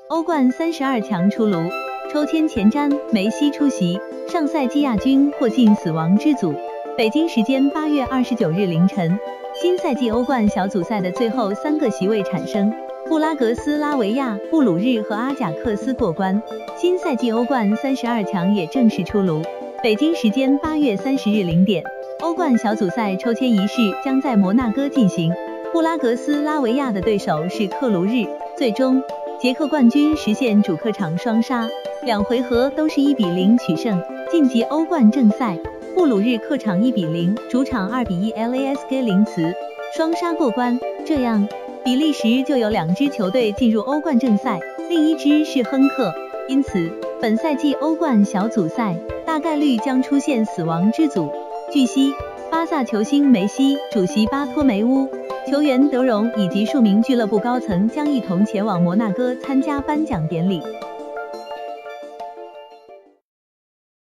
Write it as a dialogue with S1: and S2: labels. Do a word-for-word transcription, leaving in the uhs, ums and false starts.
S1: 欧冠三十二强出炉，抽签前瞻，梅西出席，上赛季亚军或进死亡之组。北京时间八月二十九日凌晨，新赛季欧冠小组赛的最后三个席位产生，布拉格斯拉维亚、布鲁日和阿贾克斯过关，新赛季欧冠三十二强也正式出炉。北京时间八月三十日零点，欧冠小组赛抽签仪式将在摩纳哥进行，布拉格斯拉维亚的对手是克卢日，最终捷克冠军实现主客场双杀，两回合都是一比零取胜，晋级欧冠正赛。布鲁日客场一比零，主场二比一 L A S K 林茨，双杀过关，这样比利时就有两支球队进入欧冠正赛，另一支是亨克，因此本赛季欧冠小组赛大概率将出现死亡之组。据悉，巴萨球星梅西、主席巴托梅乌、球员德容以及数名俱乐部高层将一同前往摩纳哥参加颁奖典礼。